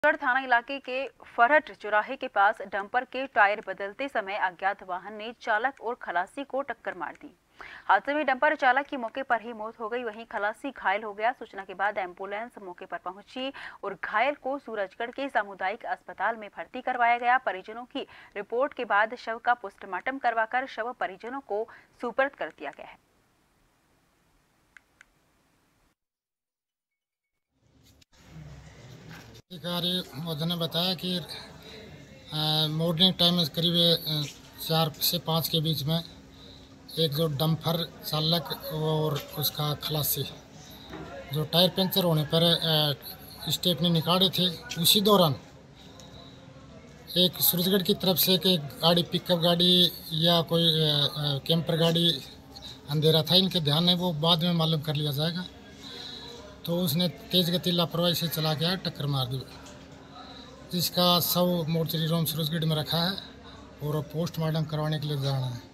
गढ़ थाना इलाके के फरहट चौराहे के पास डंपर के टायर बदलते समय अज्ञात वाहन ने चालक और खलासी को टक्कर मार दी। हादसे में डंपर चालक की मौके पर ही मौत हो गई, वहीं खलासी घायल हो गया। सूचना के बाद एम्बुलेंस मौके पर पहुंची और घायल को सूरजगढ़ के सामुदायिक अस्पताल में भर्ती करवाया गया। परिजनों की रिपोर्ट के बाद शव का पोस्टमार्टम करवाकर शव परिजनों को सुपर्द कर दिया गया है। अधिकारी महोदय ने बताया कि मॉर्निंग टाइम में करीब 4 से 5 के बीच में एक जो डंपर चालक और उसका खलासी जो टायर पंचर होने पर स्टेपनी निकाले थे, उसी दौरान एक सूरजगढ़ की तरफ से एक गाड़ी, पिकअप गाड़ी या कोई कैंपर गाड़ी, अंधेरा था इनके ध्यान में, वो बाद में मालूम कर लिया जाएगा। तो उसने तेज गति लापरवाही से चला गया, टक्कर मार दी, जिसका शव मोर्चरी रूम सूरजगढ़ में रखा है और पोस्टमार्टम करवाने के लिए जाना है।